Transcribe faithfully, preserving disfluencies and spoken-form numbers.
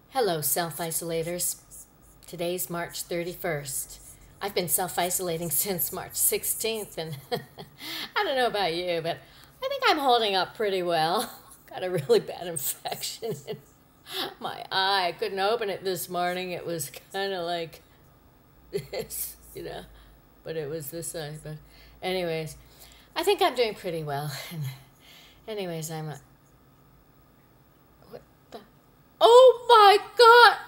Hello, self-isolators. Today's March thirty-first. I've been self-isolating since March sixteenth, and I don't know about you, but I think I'm holding up pretty well. Got a really bad infection in my eye. I couldn't open it this morning. It was kind of like this, you know, but it was this side. But anyways, I think I'm doing pretty well. And anyways, I'm a... What the... Oh my God!